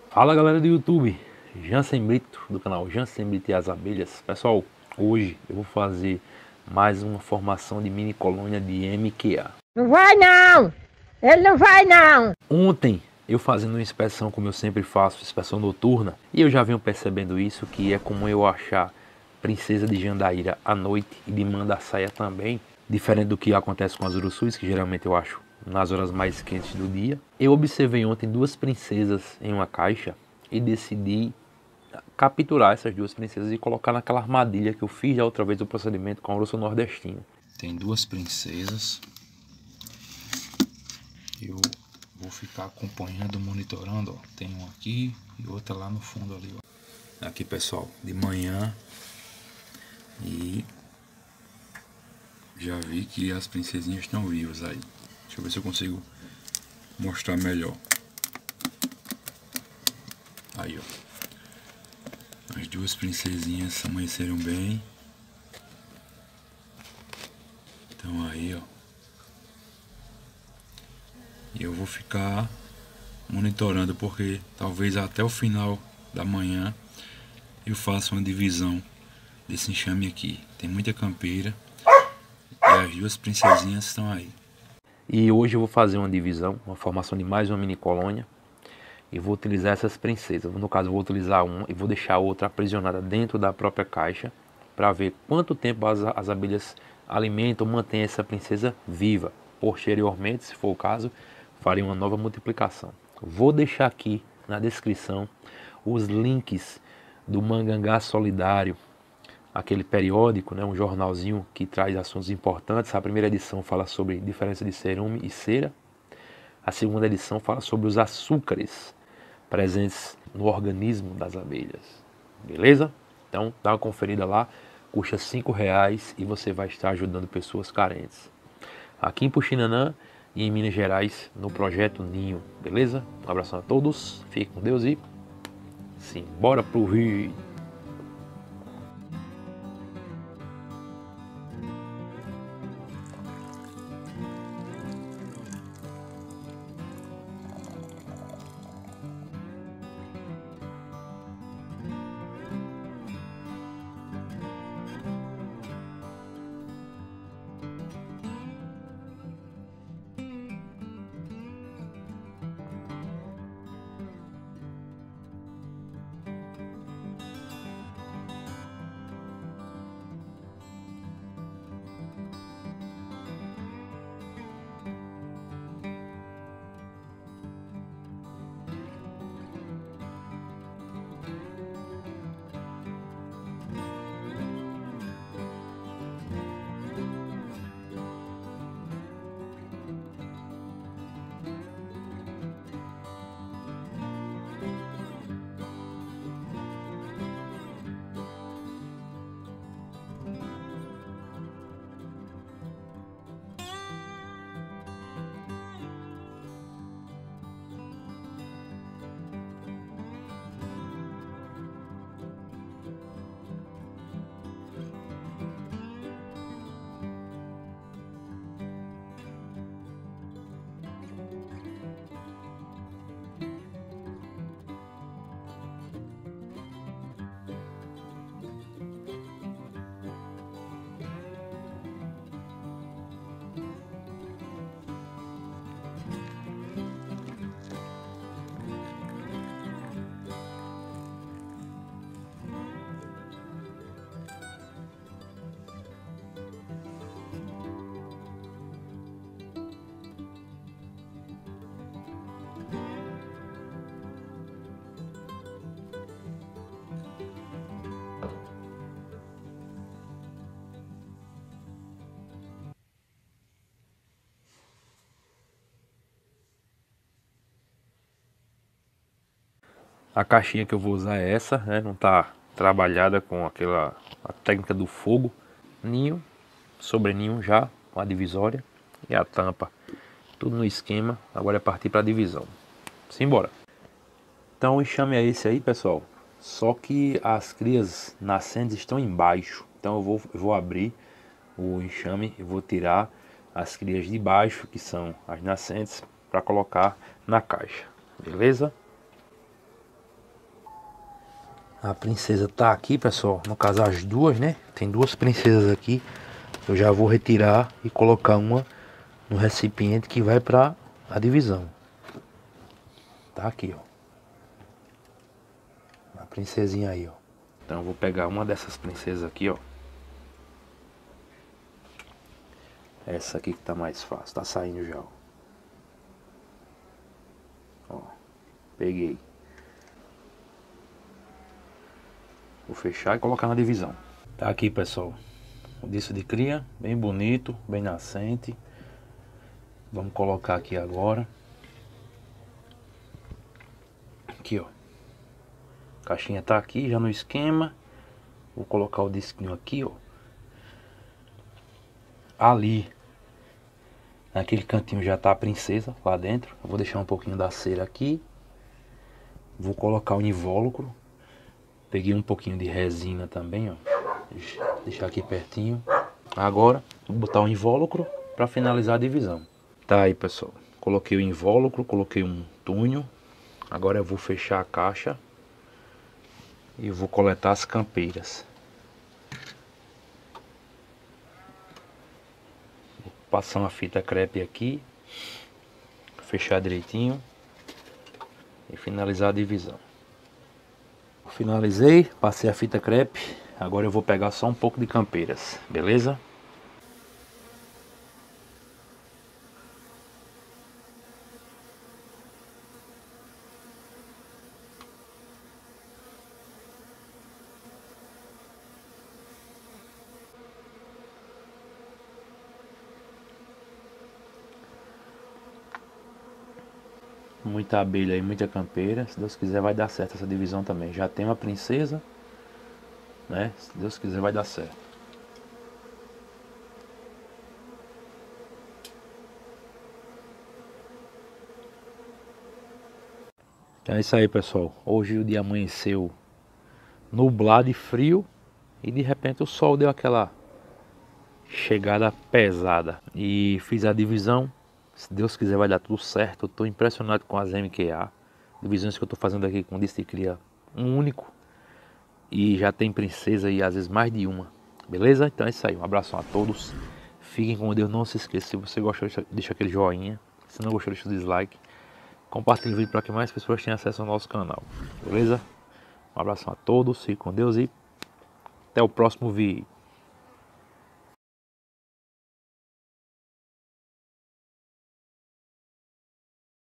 Fala galera do YouTube, Jansen Brito do canal Jansen Brito e as Abelhas. Pessoal, hoje eu vou fazer mais uma formação de mini colônia de MQA. Não vai não! Ele não vai não! Ontem eu fazendo uma inspeção, como eu sempre faço, inspeção noturna, e eu já venho percebendo isso, que é comum eu achar princesa de Jandaíra à noite e de Mandaçaia também, diferente do que acontece com as urussus, que geralmente eu acho nas horas mais quentes do dia. Eu observei ontem duas princesas em uma caixa e decidi capturar essas duas princesas e colocar naquela armadilha que eu fiz da outra vez do procedimento com a urso nordestino. Tem duas princesas. Eu vou ficar acompanhando, monitorando, ó. Tem uma aqui e outra lá no fundo ali, ó. Aqui, pessoal, de manhã, e já vi que as princesinhas estão vivas aí. Deixa eu ver se eu consigo mostrar melhor. Aí, ó. As duas princesinhas amanheceram bem. Então aí, ó. E eu vou ficar monitorando, porque talvez até o final da manhã eu faça uma divisão desse enxame aqui. Tem muita campeira e as duas princesinhas estão aí. E hoje eu vou fazer uma divisão, uma formação de mais uma mini colônia. E vou utilizar essas princesas. No caso, eu vou utilizar uma e vou deixar a outra aprisionada dentro da própria caixa, para ver quanto tempo as abelhas alimentam, mantêm essa princesa viva. Posteriormente, se for o caso, farei uma nova multiplicação. Vou deixar aqui na descrição os links do Mangangá Solidário, aquele periódico, né, um jornalzinho que traz assuntos importantes. A primeira edição fala sobre diferença de cerume e cera. A segunda edição fala sobre os açúcares presentes no organismo das abelhas. Beleza? Então dá uma conferida lá, custa R$5 e você vai estar ajudando pessoas carentes. Aqui em Puxinanã e em Minas Gerais, no Projeto Ninho. Beleza? Um abraço a todos, fiquem com Deus e simbora pro vídeo. A caixinha que eu vou usar é essa, né? Não está trabalhada com a técnica do fogo. Ninho, sobreninho já, com a divisória e a tampa. Tudo no esquema, agora é partir para a divisão. Simbora! Então o enxame é esse aí, pessoal. Só que as crias nascentes estão embaixo. Então eu vou abrir o enxame e vou tirar as crias de baixo, que são as nascentes, para colocar na caixa. Beleza? A princesa tá aqui, pessoal. No caso, as duas, né? Tem duas princesas aqui. Eu já vou retirar e colocar uma no recipiente que vai para a divisão. Tá aqui, ó. A princesinha aí, ó. Então eu vou pegar uma dessas princesas aqui, ó. Essa aqui que tá mais fácil. Tá saindo já, ó. Ó. Peguei. Vou fechar e colocar na divisão. Tá aqui, pessoal. O disco de cria, bem bonito, bem nascente. Vamos colocar aqui agora. Aqui, ó. A caixinha tá aqui, já no esquema. Vou colocar o disquinho aqui, ó. Ali, naquele cantinho já tá a princesa lá dentro. Eu vou deixar um pouquinho da cera aqui. Vou colocar o invólucro. Peguei um pouquinho de resina também, ó. Deixar aqui pertinho. Agora, vou botar o invólucro para finalizar a divisão. Tá aí, pessoal. Coloquei o invólucro, coloquei um túnel. Agora eu vou fechar a caixa. E vou coletar as campeiras. Vou passar uma fita crepe aqui. Fechar direitinho. E finalizar a divisão. Finalizei, passei a fita crepe. Agora eu vou pegar só um pouco de campeiras, beleza? Muita abelha e muita campeira. Se Deus quiser vai dar certo essa divisão também. Já tem uma princesa, né? Se Deus quiser vai dar certo. Então é isso aí, pessoal. Hoje o dia amanheceu nublado e frio. E de repente o sol deu aquela chegada pesada. E fiz a divisão. Se Deus quiser vai dar tudo certo. Eu tô impressionado com as MQA. Divisões que eu tô fazendo aqui com disco de cria um único. E já tem princesa e às vezes mais de uma. Beleza? Então é isso aí. Um abraço a todos. Fiquem com Deus. Não se esqueça. Se você gostou, deixa aquele joinha. Se não gostou, deixa o dislike. Compartilhe o vídeo para que mais pessoas tenham acesso ao nosso canal. Beleza? Um abraço a todos. Fiquem com Deus e até o próximo vídeo.